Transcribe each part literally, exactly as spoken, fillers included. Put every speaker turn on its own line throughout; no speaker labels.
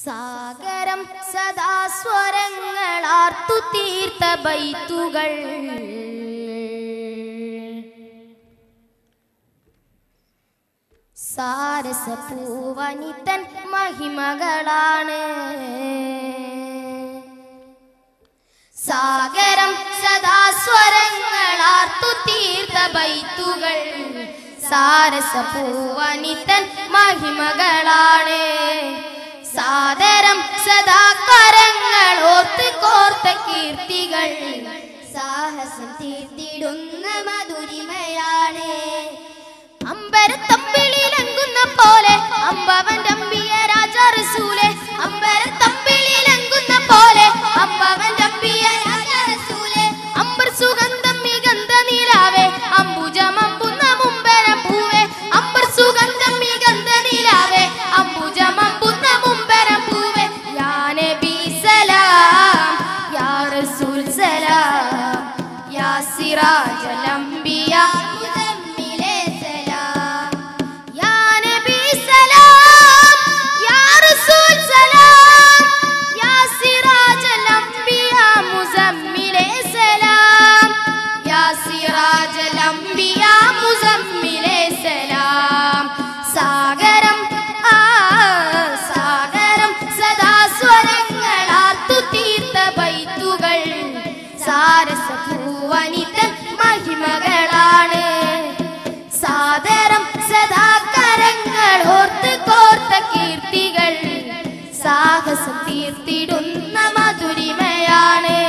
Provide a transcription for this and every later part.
സാഗരം സദാ സ്വരങ്ങളാർത്തു തീർത്ത ബൈത്തുകൾ സാരസപൂവനിതൻ മഹിമകളാണ്. സാഗരം സദാ സ്വരങ്ങളാർത്തു തീർത്ത ബൈത്തുകൾ സാരസപൂവനിതൻ മഹിമകളാണ്. സാദരം സദാ കരങ്ങൾ ഓർത്ത് കോർത്ത കീർത്തികൾ സാഹസം തീർത്തിടുന്ന മധുരിമയാണ്. അമ്പരത്തമ്പിളിലങ്കുന്ന പോലെ അമ്പവന്റെ അമ്പിയ രാജ റസൂലേ, അമ്പരത്തമ്പിളിലങ്കുന്ന പോലെ അമ്പവന്റെ അമ്പിയ രാജ റസൂലേ, അമ്പർ സുഗന്ധം മികந்த നിലാവേ അംബുജമമ്പുന്ന മുമ്പരം പൂവേ, അമ്പർ സുഗന്ധം മികந்த നിലാവേ അംബുജമമ്പുന്ന മുമ്പരം പൂവേ. യാ നബി സലാം യാ റസൂൽ സലാം യാ സിറാജൽ അംബിയ സാഗരം ആ സാഗരം സദാ സ്വരങ്ങളാർത്തു തീർത്ത ബൈത്തുകൾ സാരസപൂവനിതൻ മഹിമകളാണ്. സാദരം സദാ കരങ്ങൾ ഓർത്ത് കോർത്ത കീർത്തികൾ സാഹസം തീർത്തിടുന്ന മധുരിമയാണ്.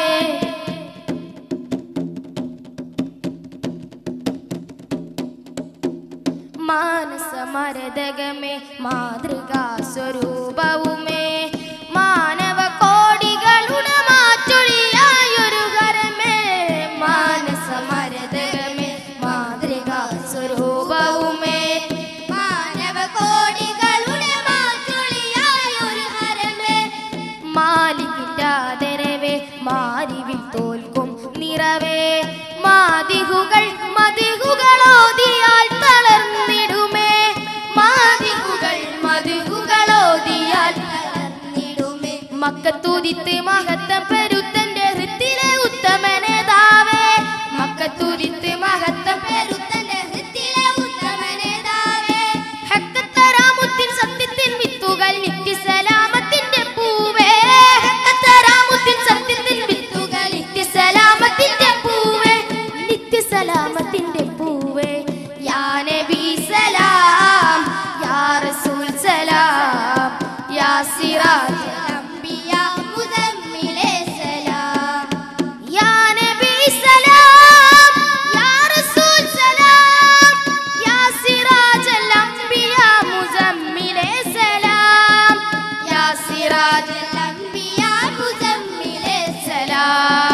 മാനസമരതകമേ മാതൃകാ സ്വരൂപവുമേ മാനവ കോടികളുടെ മാറ്റൊളിയായൊരു കരമേ. മാനസമരതകമേ മാതൃകാ സ്വരൂപവുമേ മാനവ കോടികളുടെ മാറ്റൊളിയായൊരു കരമേ. മാലികിന്റെ ആദരവേ മാരിവിൽ തോൽക്കും നിറവേ, മാതികുകൾ മതികുകളോതിയാൽ തളർന്നിടുമേ, മാതികുകൾ മതികുകളോതിയാൽ തളർന്നിടുമേ. മക്കത്തുദിത്ത് മഹത്വം പെരുത്തന്റെ ഹൃത്തിലെ ഉത്തമനേതാവേ, മക്കത്തുദിത്ത് മഹത്വം പെരുത്തന്റെ ഹൃത്തിലെ ഉത്തമനേതാവേ. ഹക്കത്തറാമുത്തിൻ സത്യത്തിൻ വിത്തുകൾ നിത്യസലാമത്തിന്റെ പൂവേ, ഹക്കത്തറാമുത്തിൻ സത്യത്തിൻ വിത്തുകൾ നിത്യസലാമത്തിന്റെ പൂവേ, നിത്യസലാമത്തിന്റെ പൂവേ. യാ നബി സലാം യാ റസൂൽ സലാം യാ സിറാജൽ അംബിയ മുദമ്മിലേ സലാം. യാ നബി സലാം യാ റസൂൽ സലാം യാ സിറാജൽ അംബിയ മുദമ്മിലേ സലാം യാ സിറാജൽ അംബിയ മുദമ്മിലേ സലാം.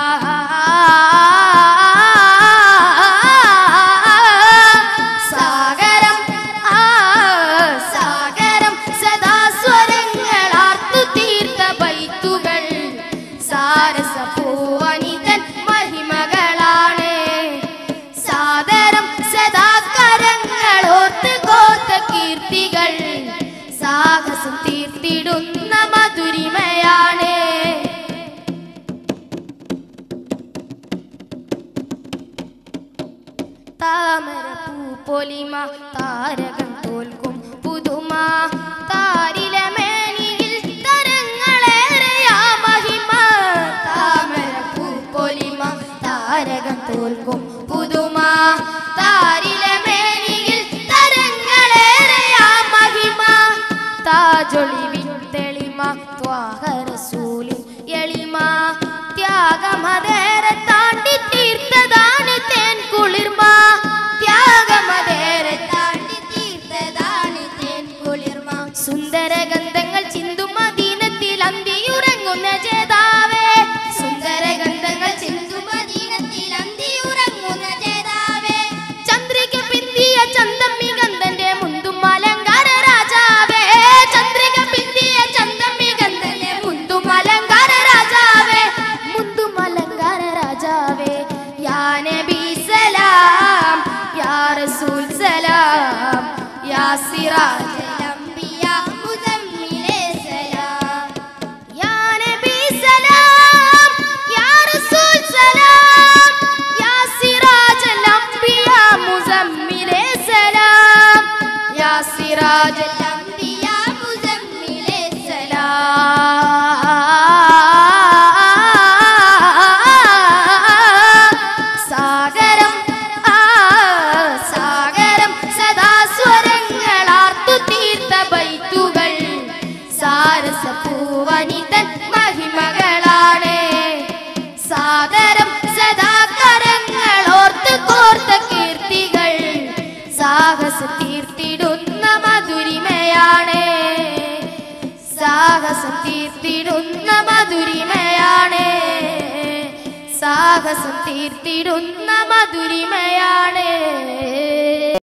സാരസപൂവനിതൻ മഹിമകളാണ്. സാദരം സദാ കരങ്ങൾ ഓർത്ത് കോർത്ത കീർത്തികൾ സാഹസം തീർത്തിടുന്ന മധുരിമയാണ്. താമരപ്പൂ പൊലിമ താരകം തോൽക്കും പുതുമ, താരിലെ മേനിയിൽ തരങ്ങളേറെയാ മഹിമ. താമരപ്പൂ പൊലിമ താരകം തോൽക്കും പുതുമ, താരിലെ മേനിയിൽ തരങ്ങളേറെയാ മഹിമ. താജൊളിവിൻ തെളിമ ത്വാഹ റസൂലിൻ എളിമ, ത്യാഗമതേറെ താണ്ടി തീർത്തതാണ് തേൻ കുളിർമ, ത്യാഗമതേറെ താണ്ടി തീർത്തതാണ് തേൻ കുളിർമ. സുന്ദരഗന്ധങ്ങൾ ചിന്തും മദീനത്തിൽ അന്തിയുറങ്ങുന്ന ജേതാവേ, സുന്ദരഗന്ധങ്ങൾ ചിന്തും മദീനത്തിൽ അന്തിയുറങ്ങുന്ന ജേതാവേ. ചന്ദ്രിക പിന്തിയ ചന്തമ്മി ഗന്ധന്റെ മുന്തും അലങ്കാര രാജാവേ, ചന്ദ്രിക പിന്തിയ ചന്തമ്മി ഗന്ധന്റെ മുന്തും അലങ്കാര രാജാവേ, മുന്തും അലങ്കാര രാജാവേ. യാ നബി സലാം യാ റസൂൽ സലാം യാ സിറാജൽ അംബിയ മുദമ്മിലേ സലാം. സാഹസം തീർത്തിടുന്ന മധുരിമയാണ് സാഹസം തീർത്തിടുന്ന മധുരിമയാണ് സാഹസം തീർത്തിടുന്ന മധുരിമയാണ്